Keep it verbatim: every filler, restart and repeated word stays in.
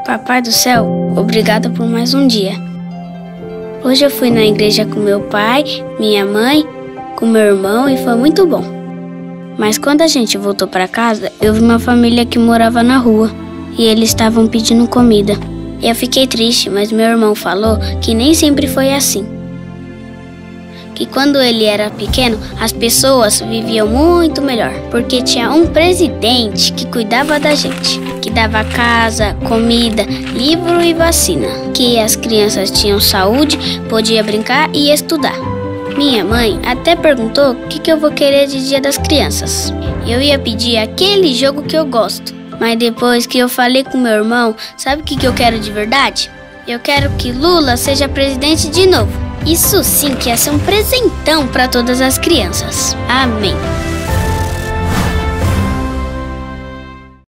Papai do céu, obrigado por mais um dia. Hoje eu fui na igreja com meu pai, minha mãe, com meu irmão e foi muito bom. Mas quando a gente voltou para casa, eu vi uma família que morava na rua e eles estavam pedindo comida. Eu fiquei triste, mas meu irmão falou que nem sempre foi assim. Que quando ele era pequeno, as pessoas viviam muito melhor, porque tinha um presidente que cuidava da gente, que dava casa, comida, livro e vacina, que as crianças tinham saúde, podia brincar e estudar. Minha mãe até perguntou o que, que eu vou querer de Dia das Crianças. Eu ia pedir aquele jogo que eu gosto, mas depois que eu falei com meu irmão, sabe o que, que eu quero de verdade? Eu quero que Lula seja presidente de novo. Isso sim que ia ser um presentão para todas as crianças. Amém.